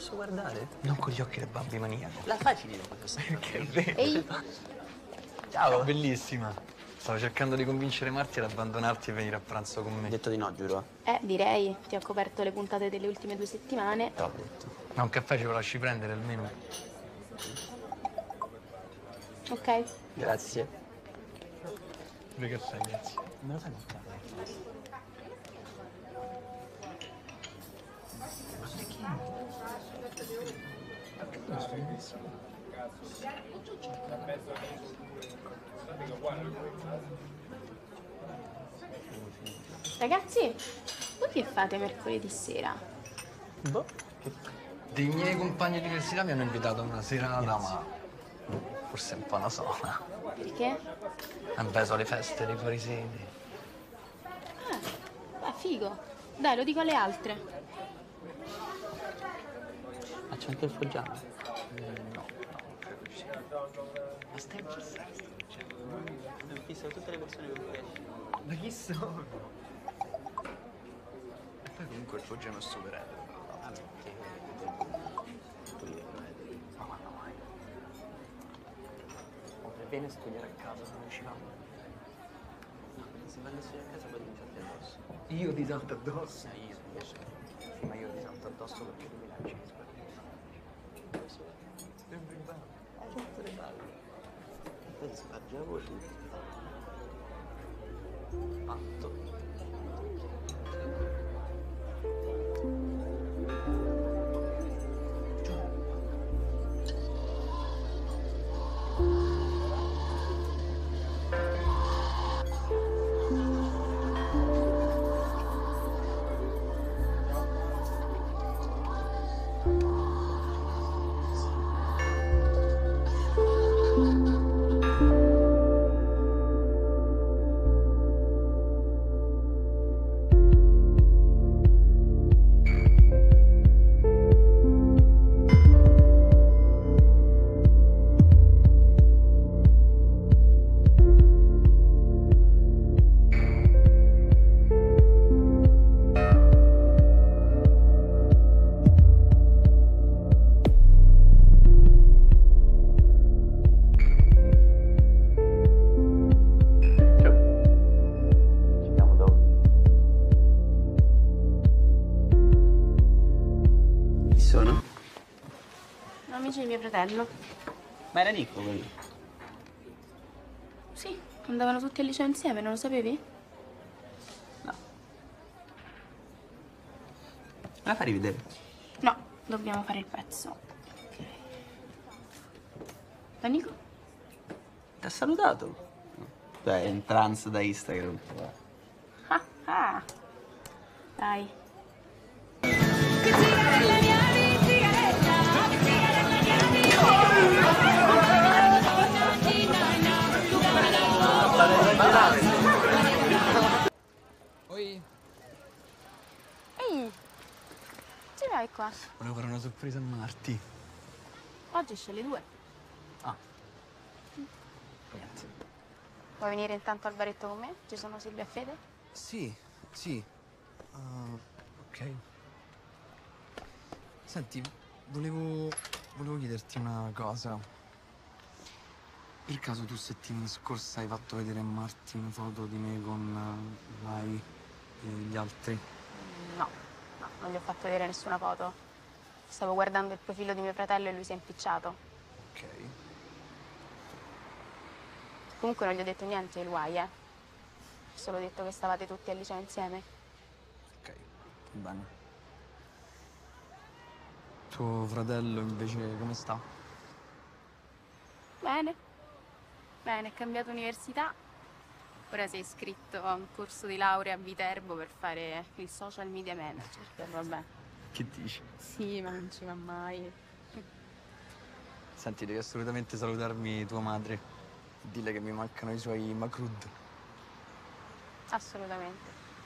Posso guardare? Non con gli occhi del babbi maniaco. La facili dopo questo. Che bello. Ehi, Ciao. Bellissima. Stavo cercando di convincere Marti ad abbandonarti e venire a pranzo con me. Ho detto di no, giuro. direi, ti ho coperto le puntate delle ultime 2 settimane. T'ho detto. Ma un caffè ce lo lasci prendere almeno? Ok? Grazie. Due caffè, grazie. Me lo fai montare? Ma Ragazzi, voi che fate mercoledì sera? boh. Dei miei compagni di università mi hanno invitato a una serata, ma forse un po' una sola. Perché? Vabbè, sono le feste dei fuori sede. Ah, figo. Dai, lo dico alle altre. Ma c'è anche il foggiano? No, credo di sì. Ma stai pensando? Ho visto tutte le persone con cui esci. Ma chi sono? E poi comunque il foggiano è super etero. Vabbè, che tu li vedi. Ma quando mai? Vieni a studiare a casa, se non ci va. Se vai a studiare a casa poi ti salti addosso. Io ti salto addosso? Io invece. Sì, ma io ti salto addosso perché tu mi lanci di sbaglio. Sembri bello. Tutte le palle. Poi ti spargi la voce. Patto. Amici di mio fratello. Ma era Nico quello? Sì, andavano tutti al liceo insieme, non lo sapevi? No. Me la fai rivedere? No, dobbiamo fare il pezzo. Ok. Da Nico? Ti ha salutato? Cioè, in trance da Instagram. Ah, ah. Dai. Oi, Ehi, ci vai qua? volevo fare una sorpresa a Marti. Oggi esce alle 2. Ah. Niente. Vuoi venire intanto al baretto con me? Ci sono Silvia e Fede? Sì, sì. Ok. Senti, volevo chiederti una cosa. Per caso tu settimana scorsa hai fatto vedere a Marti una foto di me con lei e gli altri? No, non gli ho fatto vedere nessuna foto. Stavo guardando il profilo di mio fratello e lui si è impicciato. Ok. Comunque non gli ho detto niente ai guai, eh. Ho solo detto che stavate tutti al liceo insieme. Ok, va bene. Tuo fratello invece come sta? Bene. Bene, è cambiato università. Ora si è iscritto a un corso di laurea a Viterbo per fare il social media manager. Vabbè. Che dici? Sì, ma non ci va mai. Senti, devi assolutamente salutarmi tua madre. Dille che mi mancano i suoi macrud. Assolutamente.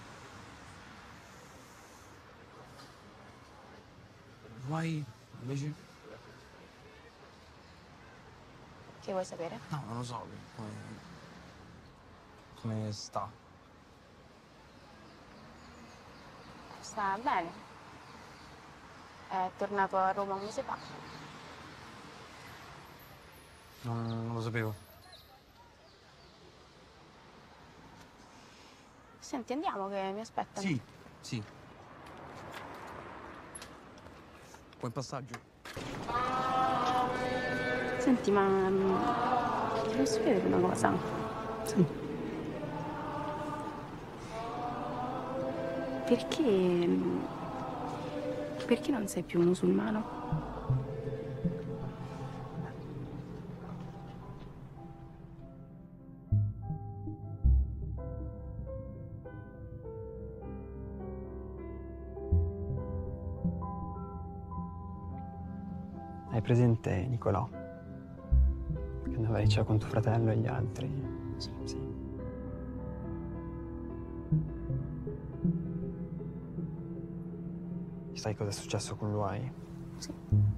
Vuoi invece? Che vuoi sapere? No, non lo so. Come sta? Sta bene. È tornato a Roma un mese fa. Non lo sapevo. Senti, andiamo che mi aspettano. Sì, sì. Buon passaggio. Senti, ma ti posso chiedere una cosa? Sì. Perché non sei più musulmano? Hai presente Nicolò? Che andava al liceo con tuo fratello e gli altri? Sì. Sì. Sai cosa è successo con lui? Sì.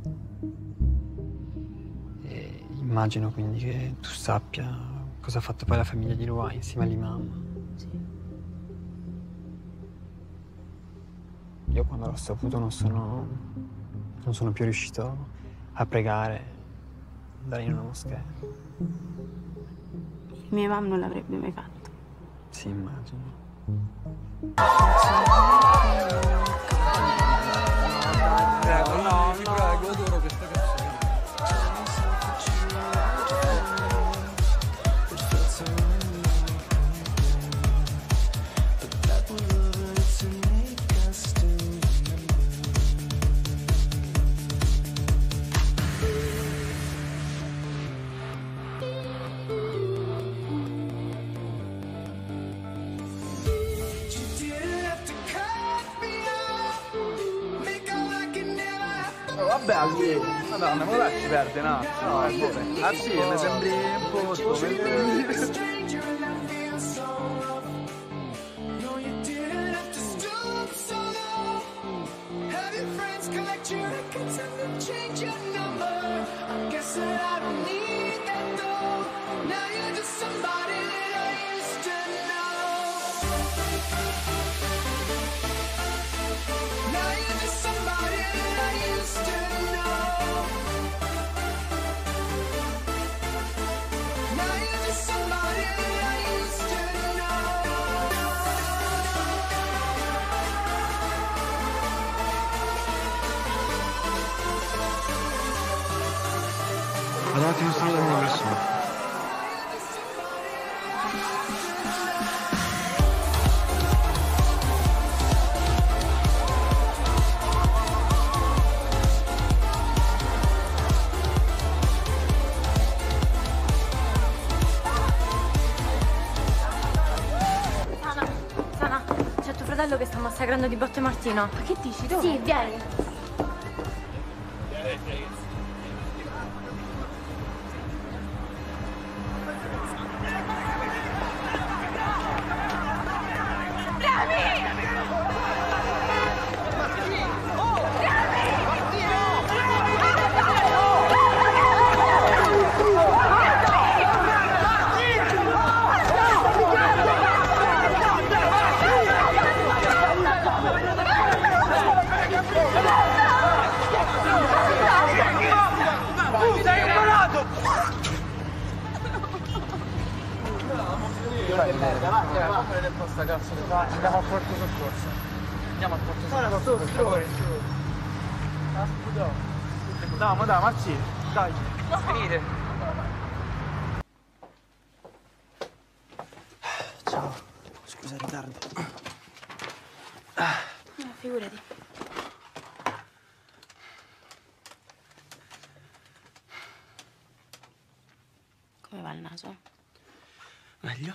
E immagino quindi che tu sappia cosa ha fatto poi la famiglia di lui insieme all'imam. Sì. Io quando l'ho saputo non sono più riuscito a pregare, andare in una moschea. Il mio imam non l'avrebbe mai fatto. Sì, immagino. Prego, no, ti prego, adoro questa canzone. Vabbè, Ali, madonna, ma là ci perde un attimo. No, ah sì, mi sembri un posto. Davanti non sono da una persona. Sana, c'è tuo fratello che sta massacrando di botte Martino. Ma che dici? Dove? Sì, vieni. Andiamo al porto soccorso. Andiamo al porto soccorso. Dai, ma dai, Marci, dai. Venite. Ciao, scusa il ritardo. No, figurati. Come va il naso? Meglio?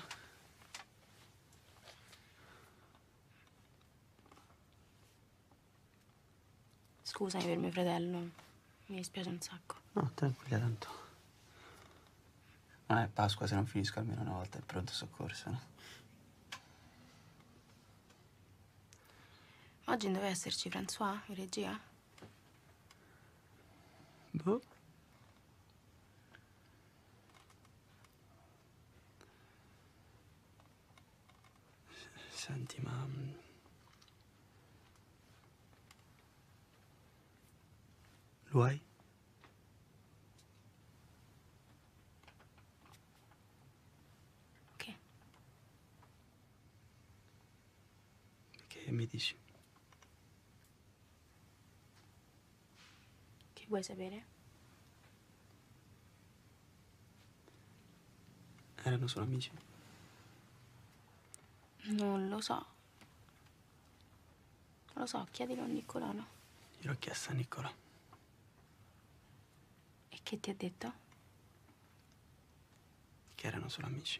Scusami per mio fratello, mi dispiace un sacco. No, tranquilla, tanto. Non è Pasqua se non finisco almeno una volta il pronto soccorso, no? Oggi doveva esserci François in regia? Boh. Senti, ma... Lo hai? Che? Che mi dici? Che vuoi sapere? Erano solo amici. Non lo so. Non lo so, chiedilo a Niccolo, no? Io l'ho chiesto a Niccolo. E che ti ha detto? Che erano solo amici.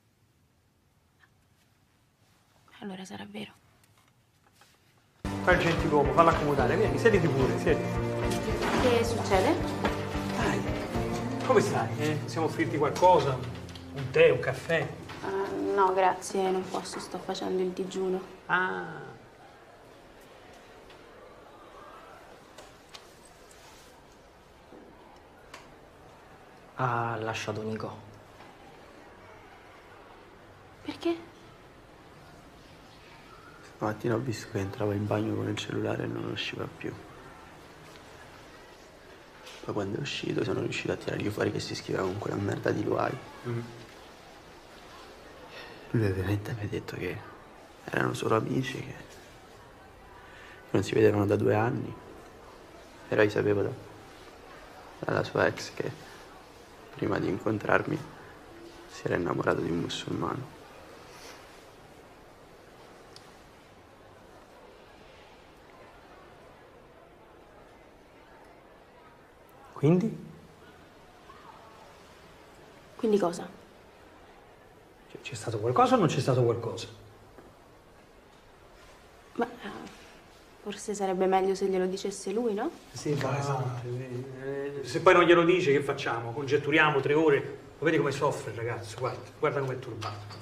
Allora sarà vero. Fai il gentiluomo, fallo accomodare, vieni, sediti pure, siediti. Che succede? Dai, come stai? Possiamo offrirti qualcosa? Un tè, un caffè? No, grazie, non posso, sto facendo il digiuno. Ah. Ha lasciato Nico. Perché? Stamattina ho visto che entrava in bagno con il cellulare e non usciva più. Poi quando è uscito sono riuscito a tirargli fuori che si scriveva con quella merda di Luai. Lui ovviamente mi ha detto che erano solo amici, che non si vedevano da 2 anni. Però io sapevo dalla sua ex che prima di incontrarmi si era innamorato di un musulmano. Quindi? Quindi cosa? Cioè, c'è stato qualcosa o non c'è stato qualcosa? Ma forse sarebbe meglio se glielo dicesse lui, no? Sì, esatto. Se poi non glielo dice, che facciamo? Congetturiamo 3 ore. Lo vedi come soffre il ragazzo? Guarda come è turbato.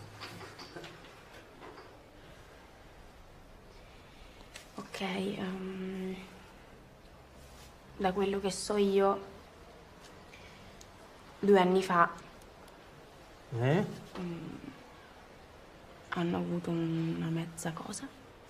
Ok, da quello che so io, 2 anni fa hanno avuto una mezza cosa.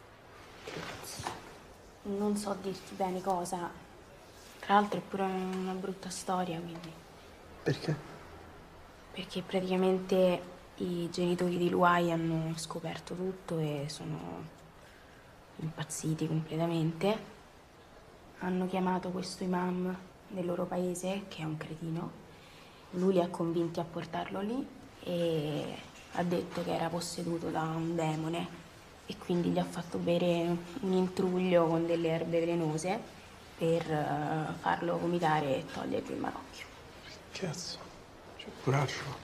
Non so dirti bene cosa. Tra l'altro è pure una brutta storia, quindi. Perché? Perché praticamente i genitori di Luai hanno scoperto tutto e sono impazziti completamente. Hanno chiamato questo imam del loro paese, che è un cretino. Lui li ha convinti a portarlo lì e ha detto che era posseduto da un demone e quindi gli ha fatto bere un intruglio con delle erbe velenose per farlo vomitare e togliergli il marocchio. Cazzo, c'è coraggio.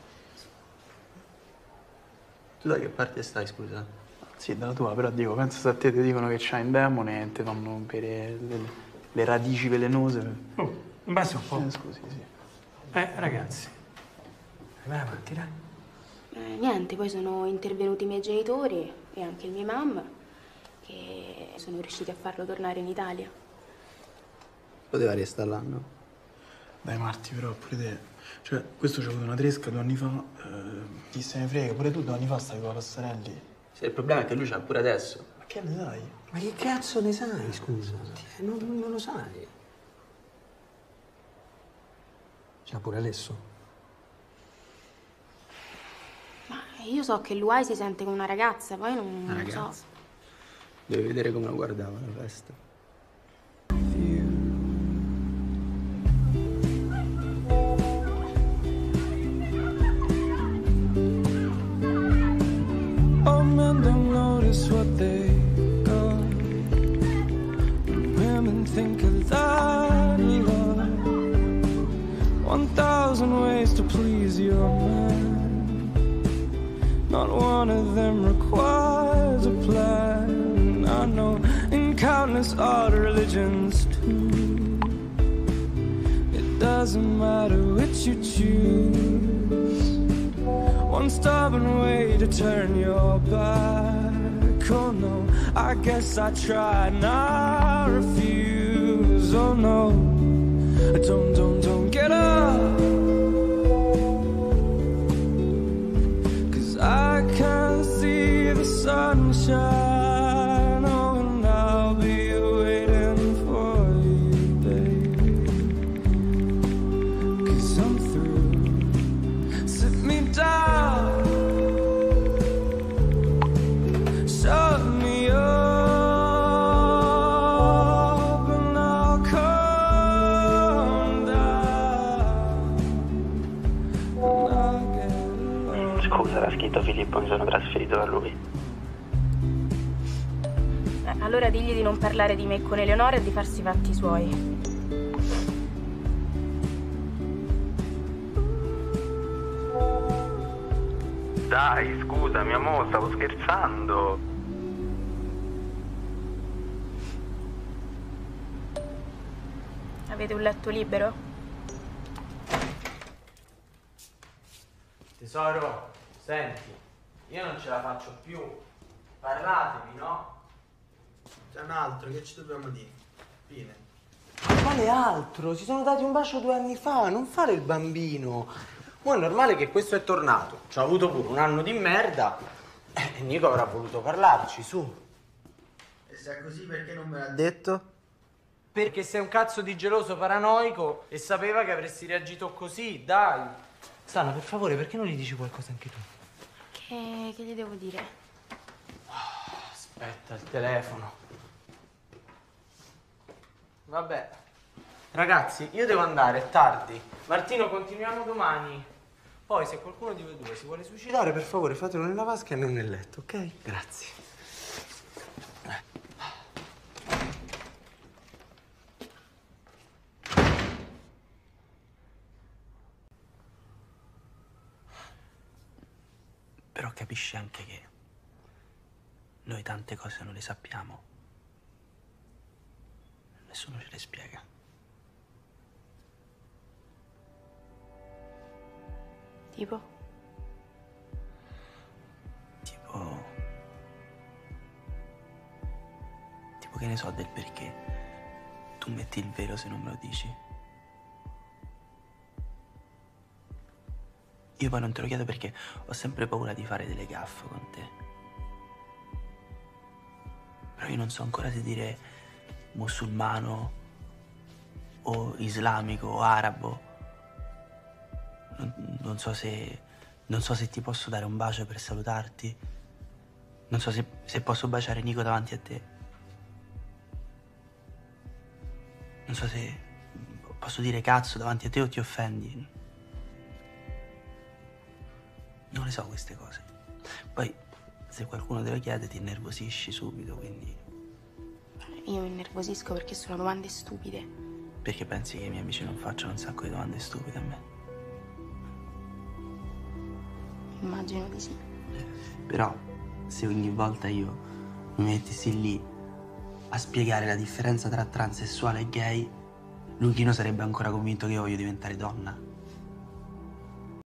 Tu da che parte stai, scusa? Sì, dalla tua, però dico, penso se a te ti dicono che c'hai un demone e ti fanno bere le radici velenose. Oh, basta un po'. Scusi, sì. Ragazzi. Vai avanti, dai. Niente, poi sono intervenuti i miei genitori e anche il mio imam, che sono riusciti a farlo tornare in Italia. Poteva restare là, no? Dai Marti, però pure te. Cioè, questo c'è avuto una tresca 2 anni fa. Chi se ne frega, pure tu 2 anni fa stavi con la Passarelli. Sì, il problema è che lui c'ha pure adesso. Ma che ne sai? Ma che cazzo ne sai, scusa? Non lo sai. C'ha pure adesso. Ma io so che Luai si sente con una ragazza, poi non lo so. Devi vedere come lo guardava alla festa. Oh men don't notice what they got. Women think a lot of love. 1,000 ways to please your man. Not one of them requires a plan. I know in countless other religions too. It doesn't matter which you choose. One stubborn way to turn your back. Oh no, I guess I tried and I refuse. Oh no, don't get up. I can see the sunshine, oh, and I'll be waiting for you, baby. Scusa, era scritto Filippo, mi sono trasferito da lui. Allora digli di non parlare di me con Eleonora e di farsi i fatti suoi. Dai, scusami, amore, stavo scherzando. Avete un letto libero? Tesoro, senti, io non ce la faccio più. Parlatevi, no? C'è un altro, che ci dobbiamo dire? Fine. Ma quale altro? Si sono dati un bacio 2 anni fa, non fare il bambino. Mo' è normale che questo è tornato. Ci ha avuto pure un anno di merda. E Nico avrà voluto parlarci, su. E se è così perché non me l'ha detto? Perché sei un cazzo di geloso paranoico e sapeva che avresti reagito così, dai. Sana, per favore, perché non gli dici qualcosa anche tu? Che gli devo dire? Aspetta, il telefono. Vabbè. Ragazzi, io devo andare, è tardi. Martino, continuiamo domani. Poi, se qualcuno di voi due si vuole suicidare, per favore, fatelo nella vasca e non nel letto, ok? Grazie. Però capisci anche che noi tante cose non le sappiamo. Nessuno ce le spiega. Tipo? Tipo che ne so del perché tu metti il velo se non me lo dici. Io poi non te lo chiedo perché ho sempre paura di fare delle gaffe con te. Però io non so ancora se dire musulmano o islamico o arabo. Non so se ti posso dare un bacio per salutarti. Non so se posso baciare Nico davanti a te. Non so se posso dire cazzo davanti a te o ti offendi. Non le so queste cose. Poi, se qualcuno te lo chiede, ti innervosisci subito, quindi... Io mi innervosisco perché sono domande stupide. Perché pensi che i miei amici non facciano un sacco di domande stupide a me? Immagino di sì. Però, se ogni volta io mi mettessi lì a spiegare la differenza tra transessuale e gay, Luchino sarebbe ancora convinto che io voglio diventare donna.